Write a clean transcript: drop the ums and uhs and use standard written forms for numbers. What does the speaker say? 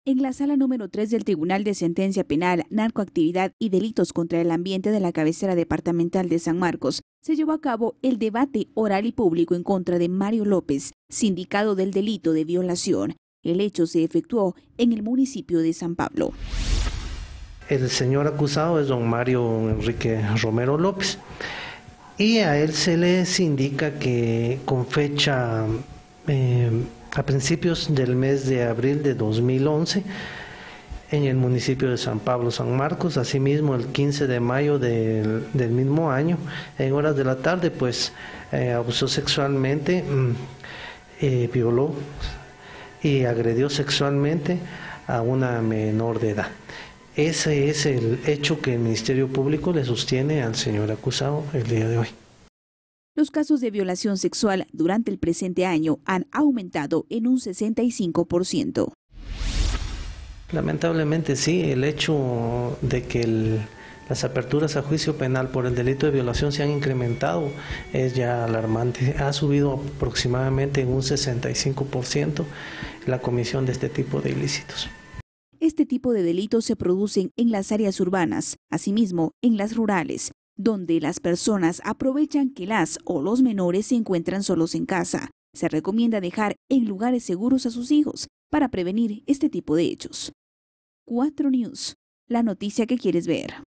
En la sala número 3 del Tribunal de Sentencia Penal, Narcoactividad y Delitos contra el Ambiente de la cabecera departamental de San Marcos, se llevó a cabo el debate oral y público en contra de Mario López, sindicado del delito de violación. El hecho se efectuó en el municipio de San Pablo. El señor acusado es don Mario Enrique Romero López y a él se les indica que con fecha a principios del mes de abril de 2011 en el municipio de San Pablo, San Marcos, asimismo el 15 de mayo del mismo año, en horas de la tarde, pues abusó sexualmente, violó y agredió sexualmente a una menor de edad. Ese es el hecho que el Ministerio Público le sostiene al señor acusado el día de hoy. Los casos de violación sexual durante el presente año han aumentado en un 65%. Lamentablemente sí, el hecho de que las aperturas a juicio penal por el delito de violación se han incrementado es ya alarmante. Ha subido aproximadamente en un 65% la comisión de este tipo de ilícitos. Este tipo de delitos se producen en las áreas urbanas, asimismo en las rurales, donde las personas aprovechan que las o los menores se encuentran solos en casa. Se recomienda dejar en lugares seguros a sus hijos para prevenir este tipo de hechos. 4 News, la noticia que quieres ver.